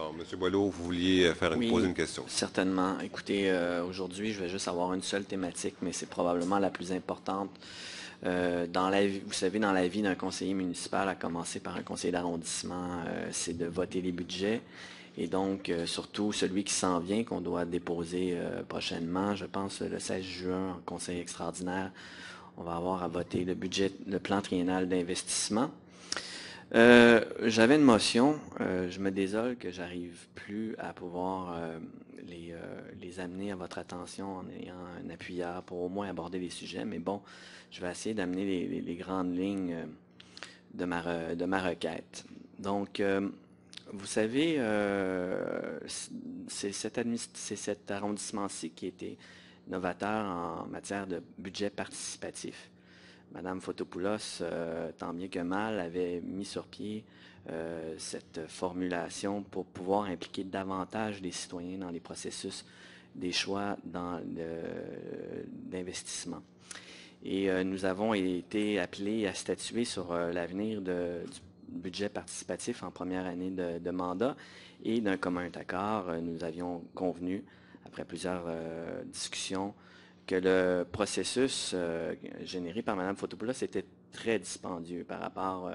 Alors, M. Boileau, vous vouliez poser une question. Certainement. Écoutez, aujourd'hui, je vais juste avoir une seule thématique, mais c'est probablement la plus importante. Vous savez, dans la vie d'un conseiller municipal, à commencer par un conseiller d'arrondissement, c'est de voter les budgets. Et donc, surtout celui qui s'en vient, qu'on doit déposer prochainement, je pense le 16 juin en conseil extraordinaire, on va avoir à voter le budget, le plan triennal d'investissement. J'avais une motion. Je me désole que j'arrive plus à pouvoir les amener à votre attention en ayant un appuyeur pour au moins aborder les sujets. Mais bon, je vais essayer d'amener les grandes lignes de ma requête. Donc, vous savez, c'est cet arrondissement-ci qui était novateur en matière de budget participatif. Madame Fotopoulos, tant bien que mal, avait mis sur pied cette formulation pour pouvoir impliquer davantage les citoyens dans les processus des choix d'investissement. Et nous avons été appelés à statuer sur l'avenir du budget participatif en première année de mandat et d'un commun accord, nous avions convenu, après plusieurs discussions, que le processus généré par Mme Fotopoulos était très dispendieux par rapport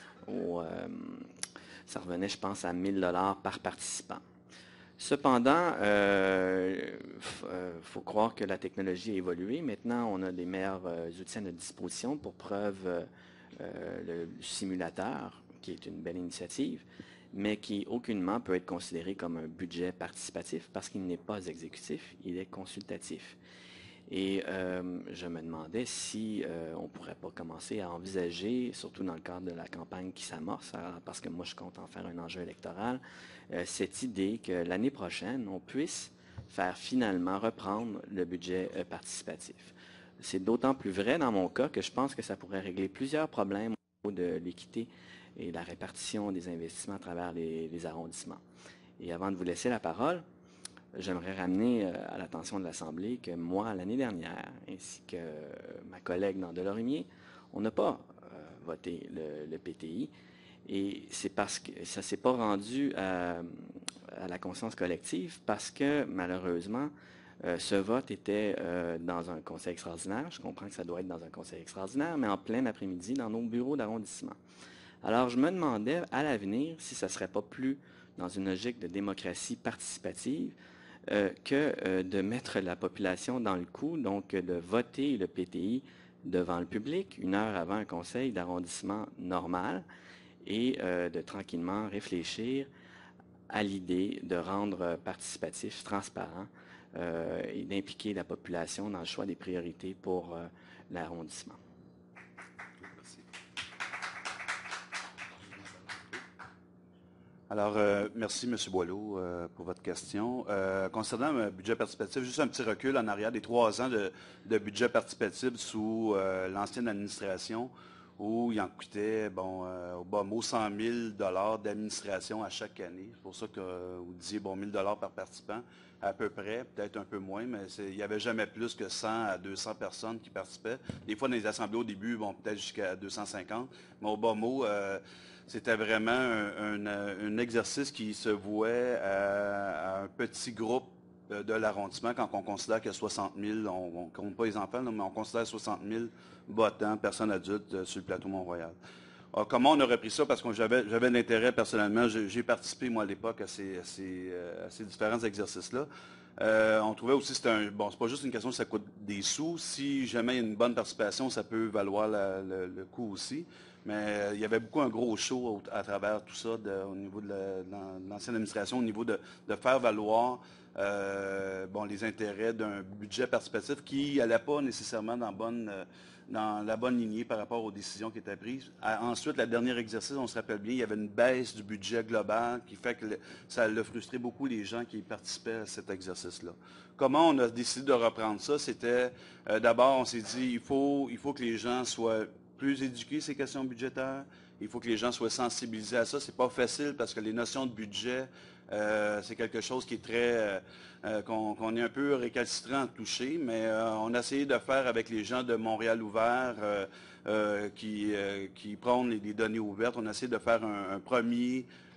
ça revenait, je pense, à 1 000 $ par participant. Cependant, faut croire que la technologie a évolué. Maintenant, on a des meilleurs outils à notre disposition. Pour preuve, le simulateur, qui est une belle initiative, mais qui aucunement peut être considéré comme un budget participatif parce qu'il n'est pas exécutif, il est consultatif. Et je me demandais si on ne pourrait pas commencer à envisager, surtout dans le cadre de la campagne qui s'amorce, parce que moi je compte en faire un enjeu électoral, cette idée que l'année prochaine, on puisse faire finalement reprendre le budget participatif. C'est d'autant plus vrai dans mon cas que je pense que ça pourrait régler plusieurs problèmes au niveau de l'équité et la répartition des investissements à travers les arrondissements. Et avant de vous laisser la parole, j'aimerais ramener à l'attention de l'Assemblée que moi, l'année dernière, ainsi que ma collègue dans Delorimier, on n'a pas voté le PTI. Et c'est parce que ça ne s'est pas rendu à la conscience collective parce que, malheureusement, ce vote était dans un conseil extraordinaire. Je comprends que ça doit être dans un conseil extraordinaire, mais en plein après-midi, dans nos bureaux d'arrondissement. Alors, je me demandais, à l'avenir, si ça ne serait pas plus dans une logique de démocratie participative, que de mettre la population dans le coup, donc de voter le PTI devant le public, 1 heure avant un conseil d'arrondissement normal, et de tranquillement réfléchir à l'idée de rendre participatif, transparent, et d'impliquer la population dans le choix des priorités pour l'arrondissement. Alors, merci, M. Boileau, pour votre question. Concernant le budget participatif, juste un petit recul en arrière des 3 ans de budget participatif sous l'ancienne administration, où il en coûtait, au bas mot, 100 000 $ d'administration à chaque année. C'est pour ça que vous disiez, 1 000 $ par participant, à peu près, peut-être un peu moins, mais il n'y avait jamais plus que 100 à 200 personnes qui participaient. Des fois, dans les assemblées au début, peut-être jusqu'à 250, mais au bas mot, c'était vraiment un exercice qui se vouait à un petit groupe de l'arrondissement quand on considère qu'il y a 60 000, on ne compte pas les enfants, mais on considère 60 000 votants, personnes adultes sur le plateau Mont-Royal. Alors, comment on a repris ça? Parce que j'avais de l'intérêt personnellement. J'ai participé, moi, à l'époque, à ces différents exercices-là. On trouvait aussi que c'est pas juste une question que ça coûte des sous. Si jamais il y a une bonne participation, ça peut valoir le coût aussi. Mais il y avait un gros show à travers tout ça au niveau de l'ancienne administration, au niveau de faire valoir les intérêts d'un budget participatif qui n'allait pas nécessairement dans la bonne lignée par rapport aux décisions qui étaient prises. Ensuite, le dernier exercice, on se rappelle bien, il y avait une baisse du budget global qui fait que ça a frustré beaucoup les gens qui participaient à cet exercice-là. Comment on a décidé de reprendre ça? C'était, d'abord, on s'est dit, il faut que les gens soient plus éduqués ces questions budgétaires. Il faut que les gens soient sensibilisés à ça. C'est pas facile parce que les notions de budget, c'est quelque chose qui est très... qu'on est un peu récalcitrant à toucher, mais on a essayé de faire avec les gens de Montréal ouvert qui prônent les données ouvertes. On a essayé de faire un premier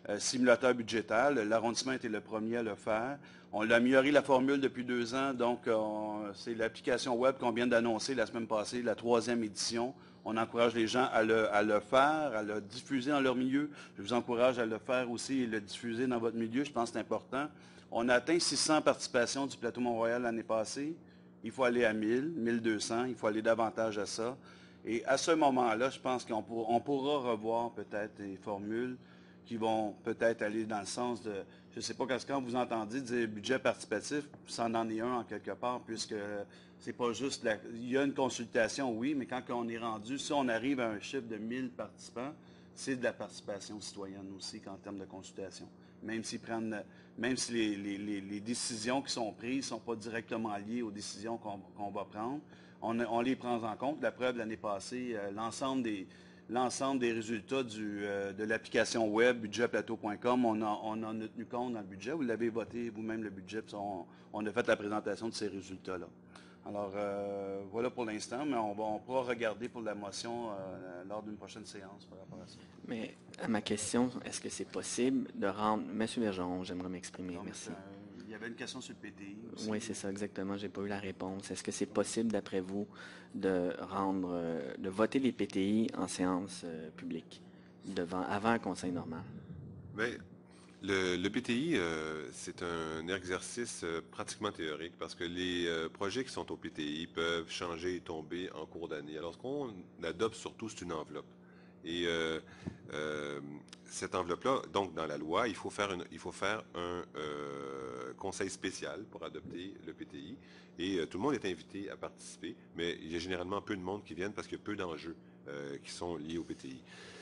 simulateur budgétaire. L'arrondissement était le premier à le faire. On a amélioré la formule depuis 2 ans, donc c'est l'application web qu'on vient d'annoncer la semaine passée, la 3e édition. On encourage les gens à le faire, à le diffuser dans leur milieu. Je vous encourage à le faire aussi et le diffuser dans votre milieu. Je pense que c'est important. On a atteint 600 participations du Plateau Mont-Royal l'année passée. Il faut aller à 1000, 1200. Il faut aller davantage à ça. Et à ce moment-là, je pense qu'on pourra revoir peut-être des formules qui vont peut-être aller dans le sens de, je ne sais pas quand vous entendez dire budget participatif, ça en est un en quelque part, puisque c'est pas juste, il y a une consultation, oui, mais quand on est rendu, si on arrive à un chiffre de 1000 participants, c'est de la participation citoyenne aussi qu'en termes de consultation. Même si les décisions qui sont prises ne sont pas directement liées aux décisions qu'on va prendre, on les prend en compte. La preuve, l'année passée, l'ensemble des résultats de l'application web budgetplateau.com, on en a tenu compte dans le budget. Vous l'avez voté vous-même le budget, puis on a fait la présentation de ces résultats-là. Alors, voilà pour l'instant, mais on pourra regarder pour la motion lors d'une prochaine séance par rapport à ça. Mais à ma question, est-ce que c'est possible de rendre... Monsieur Bergeron, j'aimerais m'exprimer, merci. Il y avait une question sur le PTI aussi. Oui, c'est ça, exactement. Je n'ai pas eu la réponse. Est-ce que c'est possible, d'après vous, de voter les PTI en séance publique, avant un conseil normal? Bien, le PTI, c'est un exercice pratiquement théorique parce que les projets qui sont au PTI peuvent changer et tomber en cours d'année. Alors, ce qu'on adopte surtout, c'est une enveloppe. Et cette enveloppe-là, donc dans la loi, il faut faire un conseil spécial pour adopter le PTI. Et tout le monde est invité à participer, mais il y a généralement peu de monde qui viennent parce qu'il y a peu d'enjeux qui sont liés au PTI.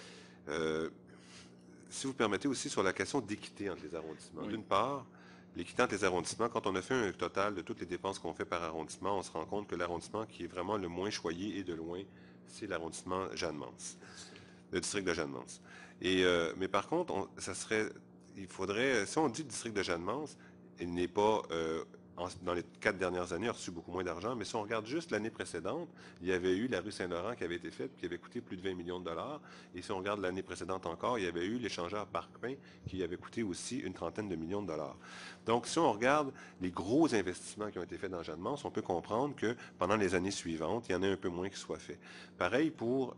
Si vous permettez aussi sur la question d'équité entre les arrondissements. Oui. D'une part, l'équité entre les arrondissements, quand on a fait un total de toutes les dépenses qu'on fait par arrondissement, on se rend compte que l'arrondissement qui est vraiment le moins choyé et de loin, c'est l'arrondissement Jeanne-Mance, le district de Jeanne-Mance. Mais par contre, il faudrait, si on dit district de Jeanne-Mance, il n'est pas, dans les 4 dernières années, a reçu beaucoup moins d'argent, mais si on regarde juste l'année précédente, il y avait eu la rue Saint-Laurent qui avait été faite, qui avait coûté plus de 20 millions de dollars, et si on regarde l'année précédente encore, il y avait eu l'échangeur Parc-Pain qui avait coûté aussi une trentaine de millions de dollars. Donc, si on regarde les gros investissements qui ont été faits dans Jeanne-Mance, on peut comprendre que pendant les années suivantes, il y en a un peu moins qui soit fait. Pareil pour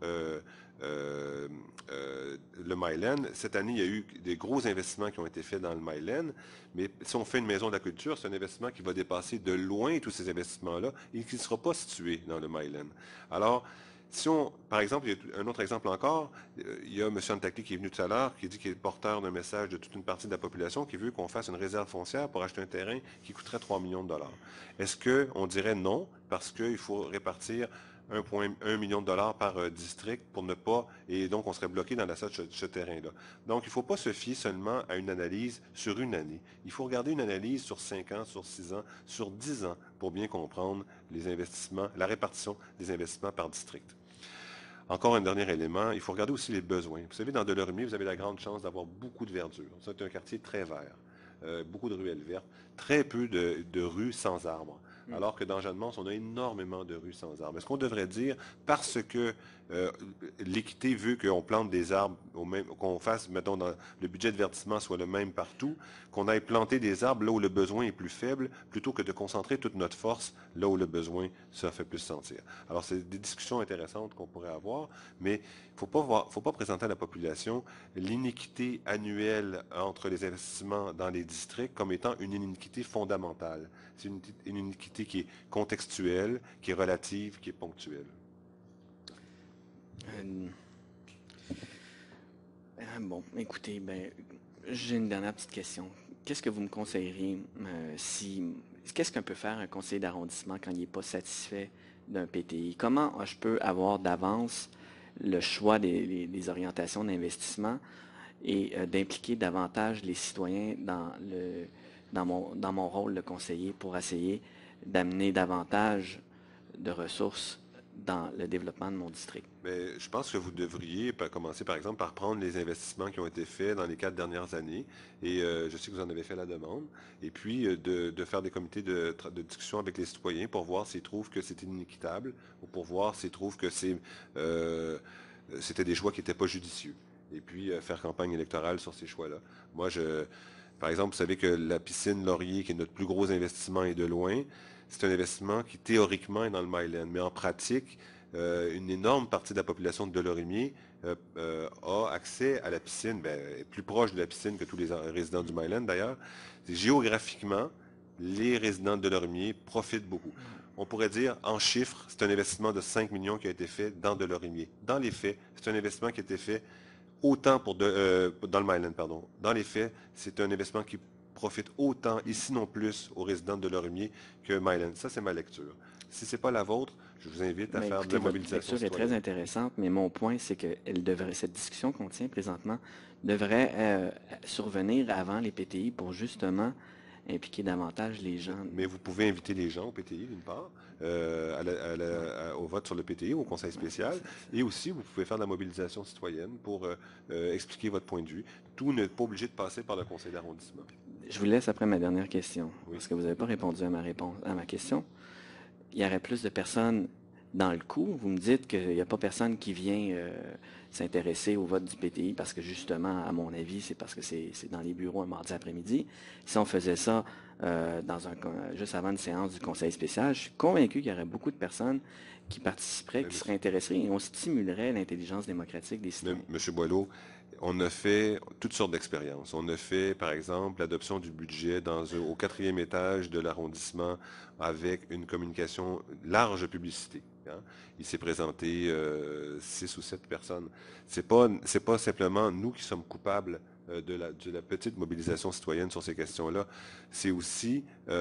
le Myland. Cette année, il y a eu des gros investissements qui ont été faits dans le Myland, mais si on fait une maison de la culture, c'est un investissement qui va dépasser de loin tous ces investissements-là et qui ne sera pas situé dans le Myland. Alors, si on, par exemple, il y a un autre exemple encore, il y a M. Antakli qui est venu tout à l'heure, qui dit qu'il est porteur d'un message de toute une partie de la population qui veut qu'on fasse une réserve foncière pour acheter un terrain qui coûterait 3 millions de dollars. Est-ce qu'on dirait non, parce qu'il faut répartir 1,1 million de dollars par district pour ne pas, et donc on serait bloqué dans l'achat de ce terrain-là. Donc, il ne faut pas se fier seulement à une analyse sur une année. Il faut regarder une analyse sur 5 ans, sur 6 ans, sur 10 ans pour bien comprendre les investissements, la répartition des investissements par district. Encore un dernier élément, il faut regarder aussi les besoins. Vous savez, dans Delormier, vous avez la grande chance d'avoir beaucoup de verdure. C'est un quartier très vert, beaucoup de ruelles vertes, très peu de rues sans arbres. Alors que dans Jeanne-Mance, on a énormément de rues sans arbres. Est-ce qu'on devrait dire, parce que l'équité veut qu'on plante des arbres, qu'on fasse, mettons, dans le budget de verdissement soit le même partout, qu'on aille planter des arbres là où le besoin est plus faible, plutôt que de concentrer toute notre force là où le besoin se fait plus sentir. Alors, c'est des discussions intéressantes qu'on pourrait avoir, mais il ne faut pas présenter à la population l'iniquité annuelle entre les investissements dans les districts comme étant une iniquité fondamentale. C'est une iniquité qui est contextuelle, qui est relative, qui est ponctuelle. Bon, écoutez, j'ai une dernière petite question. Qu'est-ce que vous me conseilleriez qu'est-ce qu'un peut faire un conseiller d'arrondissement quand il n'est pas satisfait d'un PTI? Comment je peux avoir d'avance le choix des orientations d'investissement et d'impliquer davantage les citoyens dans mon rôle de conseiller pour essayer d'amener davantage de ressources dans le développement de mon district? Mais je pense que vous devriez commencer, par exemple, par prendre les investissements qui ont été faits dans les 4 dernières années, et je sais que vous en avez fait la demande, et puis de faire des comités de discussion avec les citoyens pour voir s'ils trouvent que c'est inéquitable, ou pour voir s'ils trouvent que c'était des choix qui n'étaient pas judicieux. et puis faire campagne électorale sur ces choix-là. Moi, par exemple, vous savez que la piscine Laurier, qui est notre plus gros investissement et de loin, c'est un investissement qui théoriquement est dans le Myland, mais en pratique, une énorme partie de la population de Delorimier a accès à la piscine, est plus proche de la piscine que tous les résidents du Myland d'ailleurs. Géographiquement, les résidents de Delorimier profitent beaucoup. On pourrait dire, en chiffres, c'est un investissement de 5 millions qui a été fait dans Delorimier. Dans les faits, c'est un investissement qui a été fait autant dans le Myland, pardon. Dans les faits, c'est un investissement qui profite autant, et sinon plus, aux résidents de Delorimier que Myland. Ça, c'est ma lecture. Si ce n'est pas la vôtre, je vous invite à faire de la mobilisation. Votre lecture est très intéressante, mais mon point, c'est que cette discussion qu'on tient présentement devrait survenir avant les PTI pour justement impliquer davantage les gens. Mais vous pouvez inviter les gens au PTI, d'une part, au vote sur le PTI, au conseil spécial, et aussi vous pouvez faire de la mobilisation citoyenne pour expliquer votre point de vue. Tout n'est pas obligé de passer par le conseil d'arrondissement. Je vous laisse après ma dernière question, parce que vous n'avez pas répondu à ma question. Il y aurait plus de personnes dans le coup. Vous me dites qu'il n'y a pas personne qui vient s'intéresser au vote du PTI parce que justement, à mon avis, c'est parce que c'est dans les bureaux un mardi après-midi. Si on faisait ça juste avant une séance du conseil spécial, je suis convaincu qu'il y aurait beaucoup de personnes qui participeraient, qui seraient intéressées et on stimulerait l'intelligence démocratique des citoyens. Monsieur Boileau, on a fait toutes sortes d'expériences. On a fait, par exemple, l'adoption du budget au 4e étage de l'arrondissement avec une communication large publicité. Hein. Il s'est présenté 6 ou 7 personnes. C'est pas simplement nous qui sommes coupables de la petite mobilisation citoyenne sur ces questions-là. C'est aussi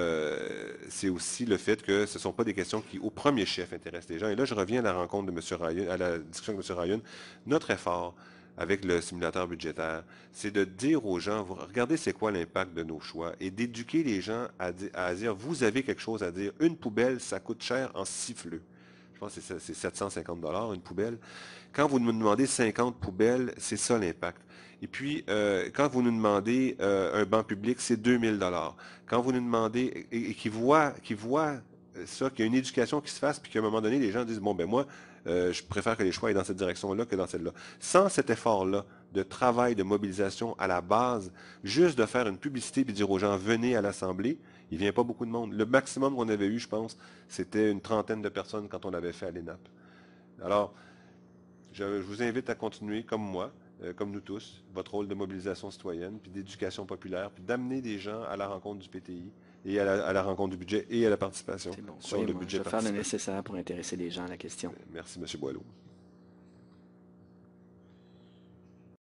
le fait que ce ne sont pas des questions qui, au premier chef, intéressent les gens. Et là, je reviens à la rencontre de M. Ryan, à la discussion avec M. Ryan. Notre effort avec le simulateur budgétaire, c'est de dire aux gens, regardez c'est quoi l'impact de nos choix et d'éduquer les gens à dire, vous avez quelque chose à dire. Une poubelle, ça coûte cher en siffleux. Je pense que c'est 750 $ une poubelle. Quand vous nous demandez 50 poubelles, c'est ça l'impact. Et puis, quand vous nous demandez un banc public, c'est 2000 $. Quand vous nous demandez, et qu'ils voient ça, qu'il y a une éducation qui se fasse, puis qu'à un moment donné, les gens disent, bon, ben moi, je préfère que les choix aient dans cette direction-là que dans celle-là. Sans cet effort-là de travail, de mobilisation à la base, juste de faire une publicité et dire aux gens, venez à l'Assemblée, il ne vient pas beaucoup de monde. Le maximum qu'on avait eu, je pense, c'était une trentaine de personnes quand on l'avait fait à l'ENAP. Alors, je vous invite à continuer comme moi, comme nous tous, votre rôle de mobilisation citoyenne, puis d'éducation populaire, puis d'amener des gens à la rencontre du PTI et à la rencontre du budget et à la participation bon, sur le budget participatif. Je vais faire le nécessaire pour intéresser les gens à la question. Merci, M. Boileau.